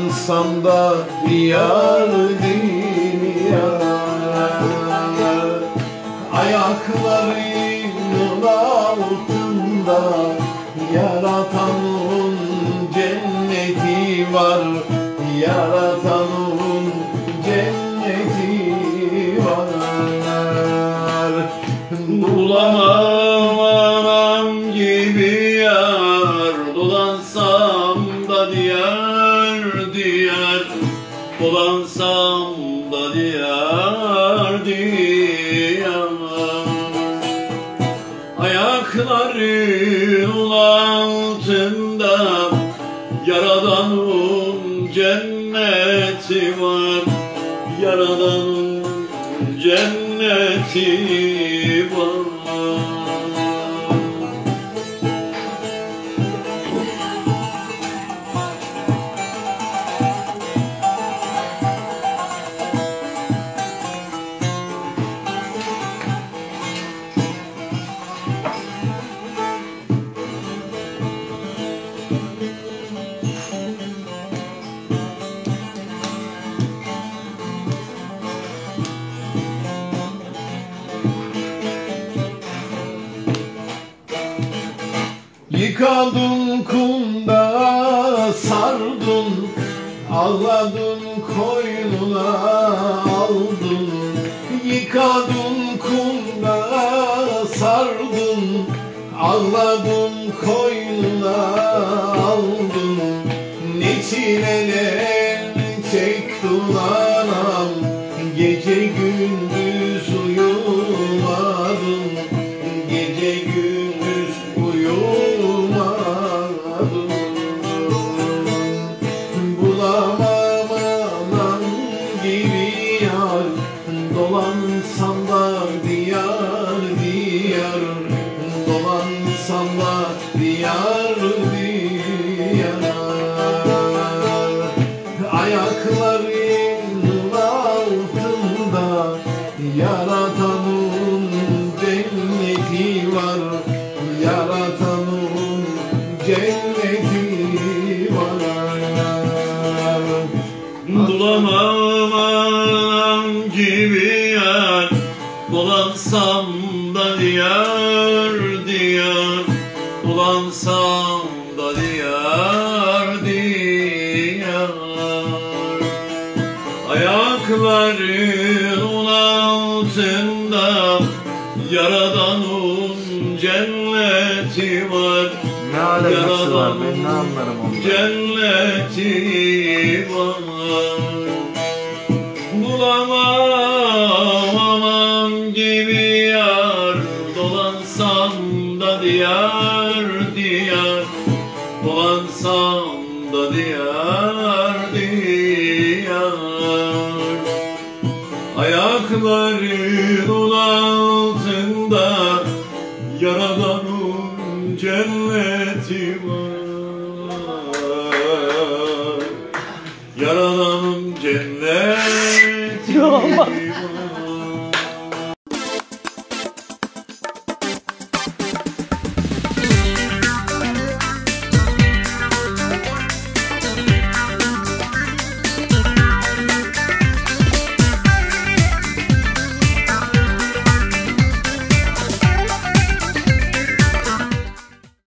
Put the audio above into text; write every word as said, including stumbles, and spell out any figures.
Dolansam da diyar diyar, ayaklarının altında yaratanın cenneti var, yaratanın cenneti var. Bulamam anam gibi yar, dolansam da diyar diyar, dolansam da diyar diyar. Ayakların altında Yaradan'ın cenneti var, Yaradan'ın cenneti var. Yıkadın kumda sardın, ağladın koynuna aldın. Yıkadın kumda sardın, ağladın koynuna aldın. Ne çileler çektin anam, gece gündüz uyumadın, gece gündüz uyumadın. Bulamam anam gibi yar, dolansam da diyar diyar, dolansam da diyar diyar. Ayaklarının altında Yaratan'ın cenneti var, Yaratan'ın cenneti var. Bulamam anam gibi yar, dolansam da diyar diyar, dolansam da diyar diyar. Ayaklarının altında Yaradan'ın cenneti var, Ne alakası var, ben ne anlarım ondan. Cenneti var. Bulamam aman gibi yar, dolansam da diyar diyar, dolansam da diyar diyar. Ayaklarının altında Yaradan'ın cenneti